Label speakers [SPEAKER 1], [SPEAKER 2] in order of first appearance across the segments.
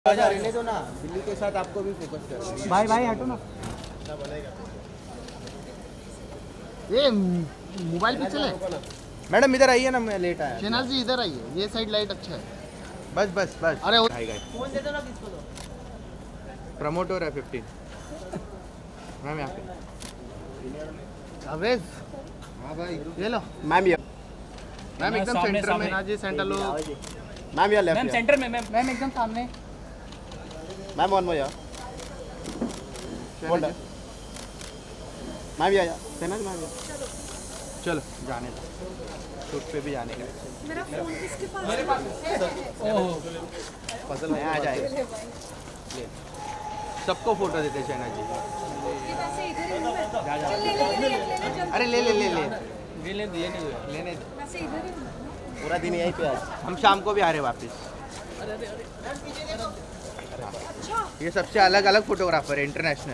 [SPEAKER 1] रहने दो ना, बिल्ली के साथ आपको भी फोकस कर।
[SPEAKER 2] भाई भाई हटो ना। ये मोबाइल पीछे ले।
[SPEAKER 1] मैडम इधर आइए ना, मैं लेट आया।
[SPEAKER 2] शहनाज जी इधर आइए, ये साइड लाइट अच्छा है।
[SPEAKER 1] बस बस बस।
[SPEAKER 2] अरे
[SPEAKER 3] फोन दे दो ना किसको दो।
[SPEAKER 1] प्रमोटर है 15 मैम यहाँ पे।
[SPEAKER 2] अवेज
[SPEAKER 1] हाँ भाई
[SPEAKER 2] ये लो
[SPEAKER 1] मैम, ये
[SPEAKER 2] मैम एकदम सेंटर में। हाँ जी सेंटर लो
[SPEAKER 1] मैम, या लेफ्ट
[SPEAKER 3] मैम सेंटर में मैम
[SPEAKER 2] एकदम सामने।
[SPEAKER 1] मैम वन मोर या होल्ड मैम, या शहनाज मैम, चलो जाने दो, शूट पे भी जाने का।
[SPEAKER 4] मेरा फोन किसके पास
[SPEAKER 3] मेरे पास ओह
[SPEAKER 1] फसल में आ जाएगा। ले सबको फोटो देते शहनाज जी।
[SPEAKER 4] ये पैसे इधर ही हूँ मैं। चल ले चल।
[SPEAKER 1] अरे ले ले ले ले
[SPEAKER 3] लेने
[SPEAKER 1] लेने दो।
[SPEAKER 4] पैसे इधर ही हूँ।
[SPEAKER 1] पूरा दिन यहीं पे आज, हम शाम को भी आ रहे वापस।
[SPEAKER 4] अच्छा
[SPEAKER 1] ये सबसे अलग अलग फोटोग्राफर है, इंटरनेशनल।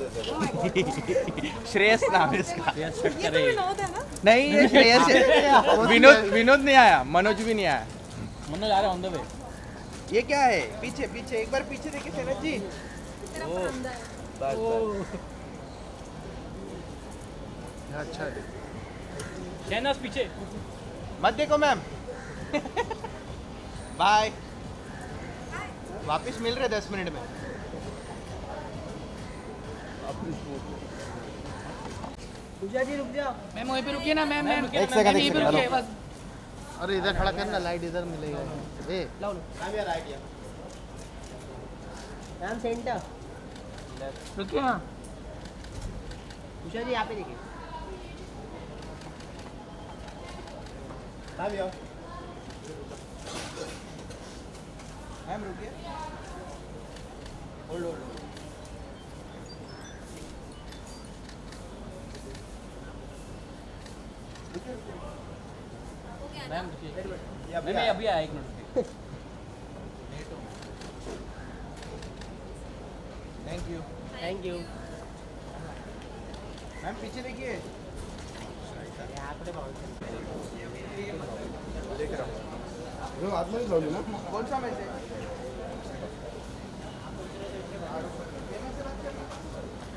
[SPEAKER 1] श्रेयस नाम है इसका।
[SPEAKER 4] ये तो विनोद है ना।
[SPEAKER 1] नहीं, ये श्रेयस है। विनोद नहीं आया, मनोज भी नहीं आया।
[SPEAKER 3] मनोज आ रहा ऑन द वे।
[SPEAKER 1] ये क्या है? पीछे पीछे एक बार पीछे देखिए शहनाज जी।
[SPEAKER 4] तेरा बंदा है।
[SPEAKER 1] बस
[SPEAKER 2] अच्छा है।
[SPEAKER 3] शहनाज पीछे
[SPEAKER 1] मत देखो मैम। बाय। वापस मिल रहे 10 मिनट में।
[SPEAKER 3] पूजा जी रुक जाओ। मैम वहीं पे रुकिए ना मैम।
[SPEAKER 1] एक सेकंड, एक सेकंड,
[SPEAKER 3] रुकिए बस।
[SPEAKER 2] अरे इधर खड़ा करना, लाइट इधर मिलेगा। ए
[SPEAKER 3] लाओ मैम सेंटर रुकिए। हाँ पूजा जी यहाँ पे देखिए।
[SPEAKER 1] मैम रुकिए, होल्ड होल्ड।
[SPEAKER 3] मैम रुकिए। मैम अभी आया 1 minute.
[SPEAKER 1] Thank you.
[SPEAKER 3] Thank you.
[SPEAKER 1] Ma'am पीछे देखिए। देख रहा हूँ। कौन सा मैसेज?